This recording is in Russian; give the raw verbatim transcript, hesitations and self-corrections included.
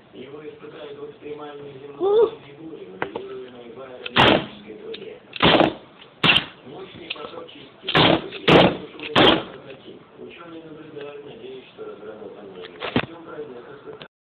Его испытали в экстремальной земной фигуре, моделируемой в аэродинамической трубе. Мощный поток частиц ученые наблюдают, надеясь, что разработанный костюм пройдет испытание.